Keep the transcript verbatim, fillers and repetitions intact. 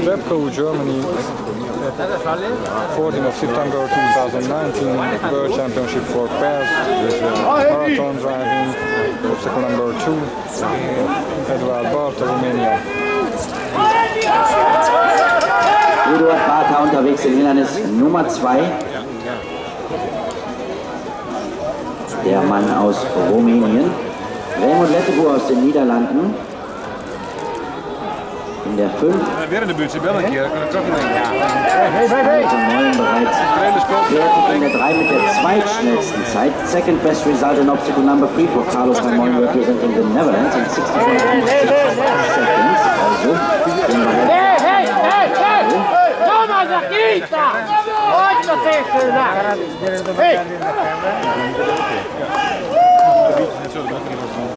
Repco, Germany, fourteenth of September two thousand nineteen, World Championship for pairs, marathon driving, obstacle number two, Eduard Barta, Romania. Eduard Barta unterwegs im Hindernis Nummer zwei. Der Mann aus Rumänien. Raymond Lettebu aus den Niederlanden. In der fünf. Während der Bühne bellen hier, dann kann ich doch bereits in der drei mit der zweitschnellsten Zeit. Second best result in obstacle number three for Carlos Ramon representing the Netherlands in sixty-four point six seconds. Also, den wir Hey, hey, hey, hey! Toma, Zakita! Pode fazer isso, Hey!